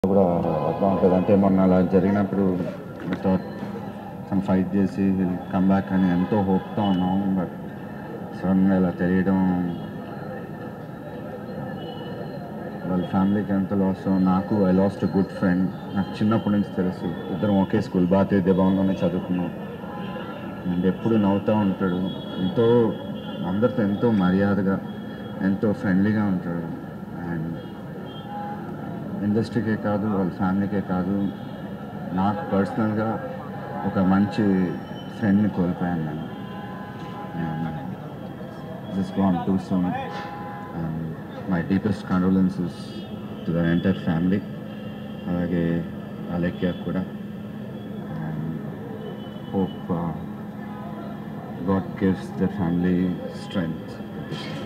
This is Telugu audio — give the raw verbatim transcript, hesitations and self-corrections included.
కూడా అట్లా ఉంటుంది. అంటే మొన్న అలా జరిగినప్పుడు తను ఫైట్ చేసి విల్ కమ్ బ్యాక్ అని ఎంతో హోప్తో ఉన్నాం. బట్ సడన్గా ఇలా తెలియడం వాళ్ళ ఫ్యామిలీకి ఎంత లాస్. నాకు I lost a good friend. నాకు చిన్నప్పటి నుంచి తెలుసు, ఇద్దరం ఒకే స్కూల్ భారతీయ దిభవన్లోనే చదువుకున్నాం. అండ్ ఎప్పుడు నవ్వుతూ ఉంటాడు, ఎంతో అందరితో ఎంతో మర్యాదగా ఎంతో ఫ్రెండ్లీగా ఉంటాడు. అండ్ ఇండస్ట్రీకే కాదు, వాళ్ళ ఫ్యామిలీకే కాదు, నాకు పర్సనల్గా ఒక మంచి ఫ్రెండ్ని కోల్పోయాను నేను. And this gone too soon. And my deepest condolences to the entire family, అలాగే అలెక్యా కూడా. And hope God gives the family strength.